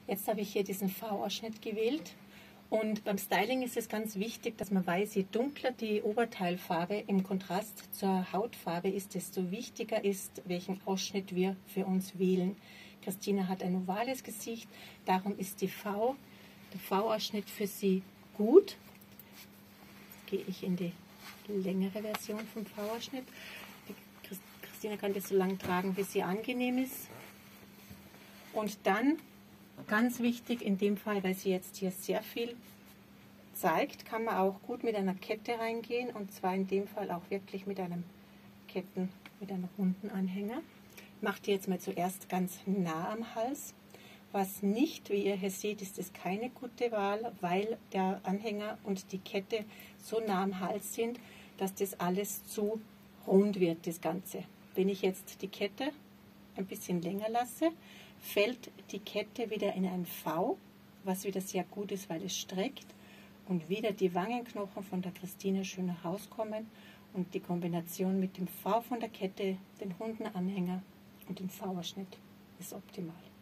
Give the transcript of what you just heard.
Jetzt habe ich hier diesen V-Ausschnitt gewählt. Und beim Styling ist es ganz wichtig, dass man weiß, je dunkler die Oberteilfarbe im Kontrast zur Hautfarbe ist, desto wichtiger ist, welchen Ausschnitt wir für uns wählen. Christina hat ein ovales Gesicht, darum ist der V-Ausschnitt für sie gut. Jetzt gehe ich in die längere Version vom V-Ausschnitt. Christina kann das so lang tragen, wie sie angenehm ist. Und dann, ganz wichtig in dem Fall, weil sie jetzt hier sehr viel zeigt, kann man auch gut mit einer Kette reingehen, und zwar in dem Fall auch wirklich mit einem runden Anhänger. Macht die jetzt mal zuerst ganz nah am Hals. Was nicht, wie ihr hier seht, ist es keine gute Wahl, weil der Anhänger und die Kette so nah am Hals sind, dass das alles zu rund wird, das Ganze. Wenn ich jetzt die Kette ein bisschen länger lasse, fällt die Kette wieder in ein V, was wieder sehr gut ist, weil es streckt, und wieder die Wangenknochen von der Christina schön herauskommen, und die Kombination mit dem V von der Kette, den runden Anhänger und dem V-Ausschnitt ist optimal.